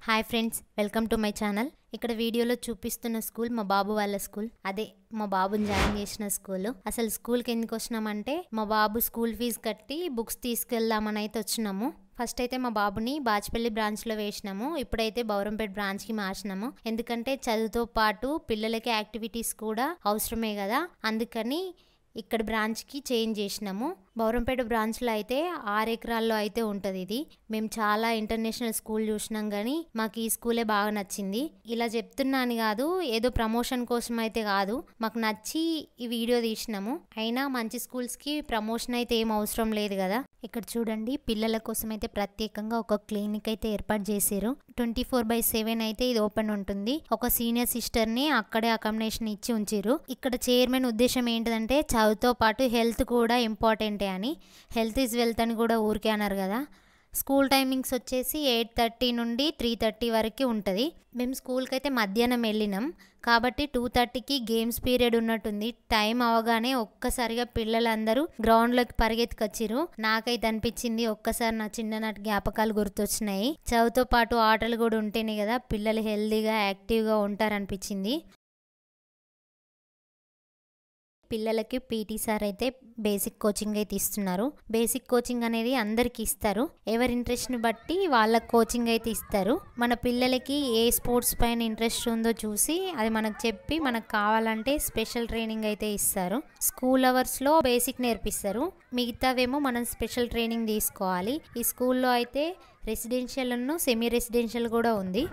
Hi friends, welcome to my channel. ఇక్కడ వీడియోలో చూపిస్తున్న స్కూల్ మా బాబు వాళ్ళ స్కూల్. అదే మా బాబుని జాయిన్ చేసిన స్కూల్. అసలు స్కూల్కి ఎందుకు వచ్చినామంటే మా బాబు స్కూల్ ఫీజు కట్టి బుక్స్ తీసుకెళ్దామని అయితే వచ్చినాము. ఫస్ట్ అయితే మా బాబుని బాచ్పల్లి బ్రాంచ్లో వేసినాము. ఇప్పుడైతే బౌరంపేట బ్రాంచ్కి మార్చినాము. ఎందుకంటే చదువుతో పాటు పిల్లలకి యాక్టివిటీస్ కూడా అవసరమే కదా, అందుకని ఇక్కడ బ్రాంచ్కి చేంజ్ చేసినాము. బౌరంపేట బ్రాంచ్లో అయితే 6 ఎకరాల్లో అయితే ఉంటుంది ఇది. మేము చాలా ఇంటర్నేషనల్ స్కూల్ చూసినాం కానీ మాకు ఈ స్కూలే బాగా నచ్చింది. ఇలా చెప్తున్నాను కాదు, ఏదో ప్రమోషన్ కోసం అయితే కాదు, మాకు నచ్చి ఈ వీడియో తీసినాము. అయినా మంచి స్కూల్స్కి ప్రమోషన్ అయితే ఏం అవసరం లేదు కదా. ఇక్కడ చూడండి, పిల్లల కోసం అయితే ప్రత్యేకంగా ఒక క్లినిక్ అయితే ఏర్పాటు చేశారు. 24/7 అయితే ఇది ఓపెన్ ఉంటుంది. ఒక సీనియర్ సిస్టర్ని అక్కడే అకామిడేషన్ ఇచ్చి ఉంచారు. ఇక్కడ చైర్మన్ ఉద్దేశం ఏంటిదంటే చదువుతో పాటు హెల్త్ కూడా ఇంపార్టెంటే అని. హెల్త్ ఈజ్ వెల్త్ అని కూడా ఊరికే అన్నారు కదా. స్కూల్ టైమింగ్స్ వచ్చేసి 8:30 నుండి 3:30 వరకు ఉంటుంది. మేము స్కూల్కి అయితే మధ్యాహ్నం వెళ్ళినాం కాబట్టి 2:30కి గేమ్స్ పీరియడ్ ఉన్నట్టుంది. టైం అవగానే ఒక్కసారిగా పిల్లలందరూ గ్రౌండ్లోకి పరిగెత్తుకొచ్చిరు. నాకైతే అనిపించింది, ఒక్కసారి నా చిన్ననాటి జ్ఞాపకాలు గుర్తొచ్చినాయి. చదువుతో పాటు ఆటలు కూడా ఉంటేనే కదా పిల్లలు హెల్తీగా యాక్టివ్గా ఉంటారనిపించింది. పిల్లలకి పీటీ సార్ అయితే బేసిక్ కోచింగ్ అయితే ఇస్తున్నారు. బేసిక్ కోచింగ్ అనేది అందరికి ఇస్తారు. ఎవరి ఇంట్రెస్ట్ని బట్టి వాళ్ళ కోచింగ్ అయితే ఇస్తారు. మన పిల్లలకి ఏ స్పోర్ట్స్ పైన ఇంట్రెస్ట్ ఉందో చూసి అది మనకు చెప్పి మనకు కావాలంటే స్పెషల్ ట్రైనింగ్ అయితే ఇస్తారు. స్కూల్ అవర్స్లో బేసిక్ నేర్పిస్తారు, మిగతావేమో మనం స్పెషల్ ట్రైనింగ్ తీసుకోవాలి. ఈ స్కూల్లో అయితే రెసిడెన్షియల్ సెమీ రెసిడెన్షియల్ కూడా ఉంది.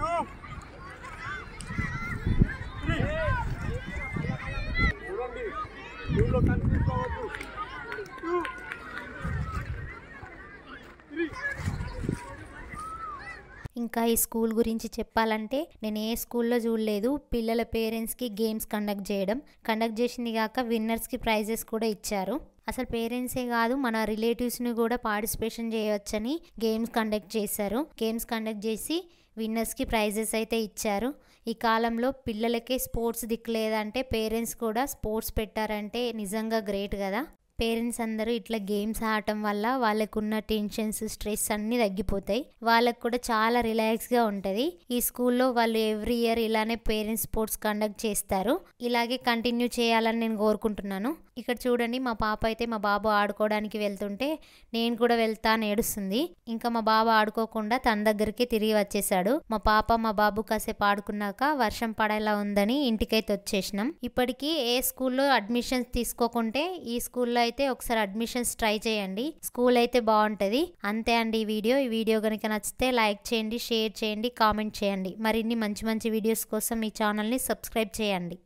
ఇంకా ఈ స్కూల్ గురించి చెప్పాలంటే నేను ఏ స్కూల్లో చూడలేదు పిల్లల పేరెంట్స్కి గేమ్స్ కండక్ట్ చేసింది కాక విన్నర్స్కి ప్రైజెస్ కూడా ఇచ్చారు. అసలు పేరెంట్సే కాదు, మన రిలేటివ్స్ని కూడా పార్టిసిపేషన్ చేయవచ్చని గేమ్స్ కండక్ట్ చేశారు. గేమ్స్ కండక్ట్ చేసి విన్నర్స్కి ప్రైజెస్ అయితే ఇచ్చారు. ఈ కాలంలో పిల్లలకే స్పోర్ట్స్ దిక్కులేదంటే పేరెంట్స్ కూడా స్పోర్ట్స్ పెట్టారంటే నిజంగా గ్రేట్ కదా. పేరెంట్స్ అందరూ ఇట్లా గేమ్స్ ఆడటం వల్ల వాళ్ళకున్న టెన్షన్స్, స్ట్రెస్ అన్నీ తగ్గిపోతాయి. వాళ్ళకు కూడా చాలా రిలాక్స్గా ఉంటుంది. ఈ స్కూల్లో వాళ్ళు ఎవ్రీ ఇయర్ ఇలానే పేరెంట్స్ స్పోర్ట్స్ కండక్ట్ చేస్తారు. ఇలాగే కంటిన్యూ చేయాలని నేను కోరుకుంటున్నాను. ఇక్కడ చూడండి, మా పాప అయితే మా బాబు ఆడుకోవడానికి వెళ్తుంటే నేను కూడా వెళ్తా అని ఏడుస్తుంది. ఇంకా మా బాబు ఆడుకోకుండా తన దగ్గరికి తిరిగి వచ్చేసాడు. మా పాప మా బాబు కాసేపు ఆడుకున్నాక వర్షం పడేలా ఉందని ఇంటికైతే వచ్చేసినాం. ఇప్పటికీ ఏ స్కూల్లో అడ్మిషన్స్ తీసుకోకుంటే ఈ స్కూల్లో అయితే ఒకసారి అడ్మిషన్స్ ట్రై చేయండి. స్కూల్ అయితే బాగుంటుంది. అంతే అండి ఈ వీడియో కనుక నచ్చితే లైక్ చేయండి, షేర్ చేయండి, కామెంట్ చేయండి. మరిన్ని మంచి మంచి వీడియోస్ కోసం ఈ ఛానల్ని సబ్స్క్రైబ్ చేయండి.